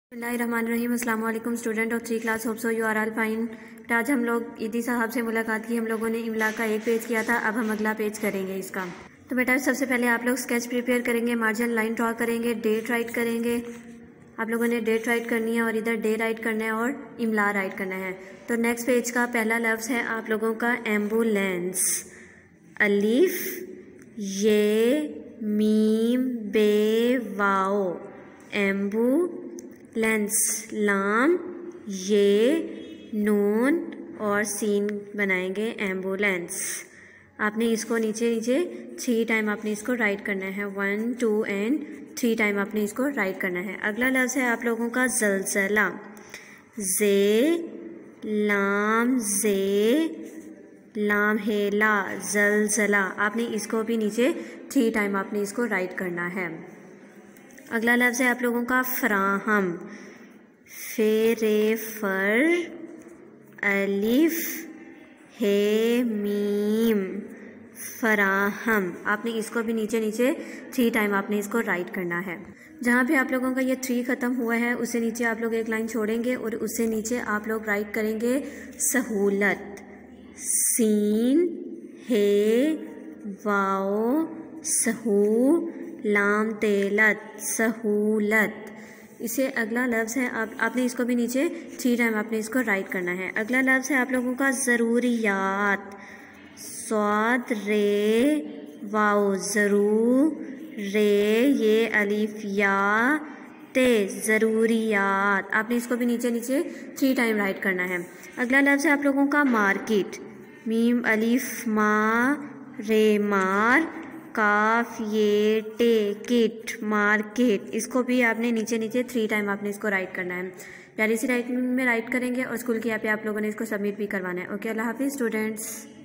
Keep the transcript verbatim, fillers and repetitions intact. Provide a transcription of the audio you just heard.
बिस्मिल्लाहिर्रहमानिर्रहीम। अस्सलाम वालेकुम student of three class, hope so you are all fine. आज हम लोग ईदी साहब से मुलाकात की। हम लोगों ने इमला का एक पेज किया था, अब हम अगला पेज करेंगे इसका। तो बेटा सबसे पहले आप लोग स्केच प्रिपेयर करेंगे, मार्जिन लाइन ड्रॉ करेंगे, डेट राइट करेंगे। आप लोगों ने डेट राइट करनी है और इधर डे राइट करना है और इमला राइट करना है। तो नेक्स्ट पेज का पहला लफ्ज़ है आप लोगों का एम्बुलेंस। अलीफ ये मीम बे वाओ एम्बू लेंस, लाम ये नून और सीन बनाएंगे एम्बुलेंस। आपने इसको नीचे नीचे थ्री टाइम आपने इसको राइट करना है, one two and three time आपने इसको राइट करना है। अगला लफ्ज़ है आप लोगों का जलजला। जे लाम जे लाम हेला जलजला। आपने इसको भी नीचे थ्री टाइम आपने इसको राइट करना है। अगला लफ्ज़ है आप लोगों का फराहम। फेरे फर अलिफ हे मीम फराहम। आपने इसको भी नीचे नीचे थ्री टाइम आपने इसको राइट करना है। जहाँ पे आप लोगों का ये थ्री ख़त्म हुआ है उससे नीचे आप लोग एक लाइन छोड़ेंगे और उससे नीचे आप लोग राइट करेंगे सहूलत। सीन हे वाओ सहू लाम तेलत सहूलत। इसे अगला लफ्ज़ है आप आपने इसको भी नीचे थ्री टाइम आपने इसको राइट करना है। अगला लफ्ज़ है आप लोगों का ज़रूरियात। स्वाद रे वाओ ज़रू रे ये अलिफ या ते ज़रूरियात। आपने इसको भी नीचे नीचे थ्री टाइम राइट करना है। अगला लफ्ज़ है आप लोगों का मार्केट। मीम अलिफ मा रे मार काफ ये टे किट मार्केट। इसको भी आपने नीचे नीचे थ्री टाइम आपने इसको राइट करना है। प्यारी सी राइटिंग में राइट करेंगे और स्कूल की ऐप पे आप लोगों ने इसको सबमिट भी करवाना है। ओके, अल्लाह हाफिज़ स्टूडेंट्स।